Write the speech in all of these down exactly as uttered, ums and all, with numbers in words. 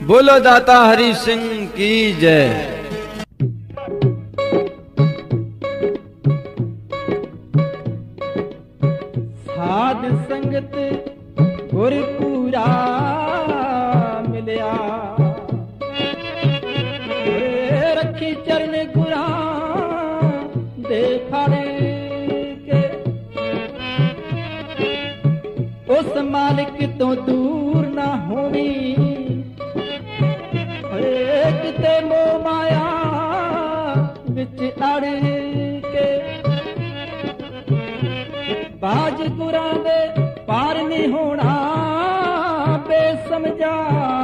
बोलो दाता हरि सिंह की जय। साध संगत गुरपुरा मिलिया, रखी चरण गुरा दे फड़ के, उस मालिक तो दूर ना होवी, किते मोह माया विच अड़ के, बाज गुरां दे पार नहीं होना बेसमझा,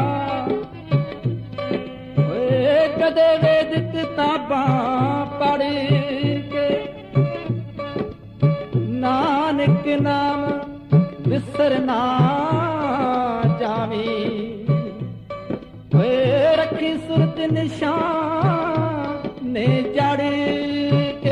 कदे वेद किताबां पढ़ के, नानक नाम विसरना जावी, रखी सुरत निशान ने जड़ के।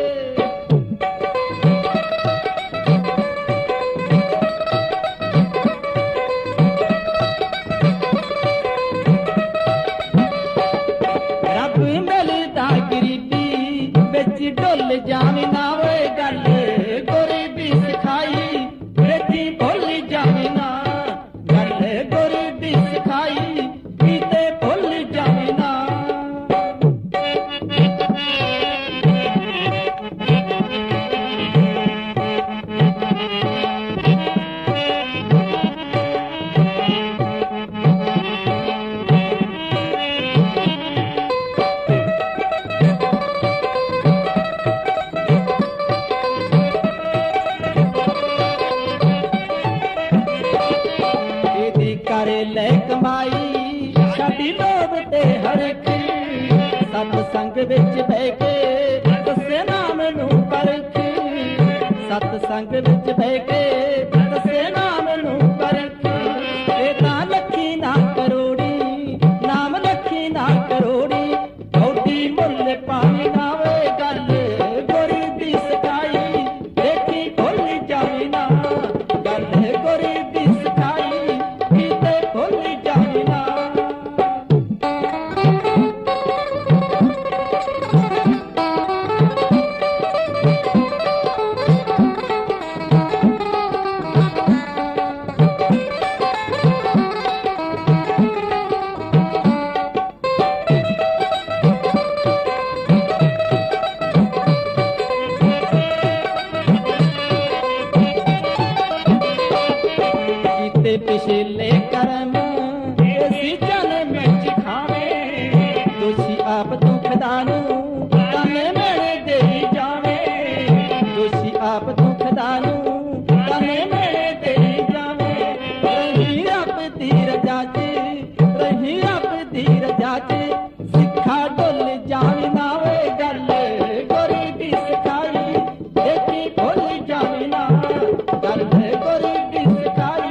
रब मिलदा गरीबी बिच डुल जावी ना वे गल, गरीबी सिखाई बेटी भुल जावी ना गल, गरीबी सिखाई कमाई छड़ी लोभ ते हरख, सतसंग विच बह के दसे नाम नू परख, सतसंग विच बह के दसे नाम नू परख, ए तां लखी ना करोड़ी नाम लखी ना करोड़ी, कौड़ी मुल पानी ना वे गल, गरीबी सिखाई देखी भुल जावी ना गल, गरीबी सिखाई पिछले कर्म इसी जन्म में खावे, दोषी आप दुखदानु तन मेरे दे जावे, दोषी आप दुखदानु तन मेरे दे जावे, रही आप धीर जाचे रही आप धीर जाचे, सिखा डुल जावी ना वे गल, गरीबी सिखाई देखी भुल जावी ना गल, गरीबी सिखाई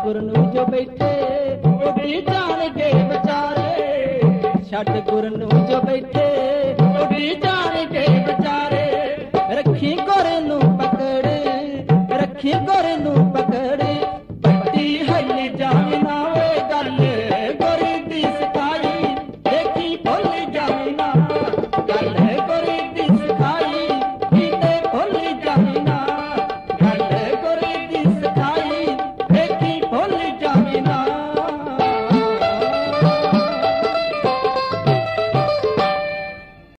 ਗੁਰ ਨੂੰ ਜੋ ਬੈਠੇ ਉੱਡੀ ਜਾਣਗੇ ਵਿਚਾਰੇ, ਛੱਡ ਗੁਰ ਨੂੰ ਜੋ ਬੈਠੇ ਉੱਡੀ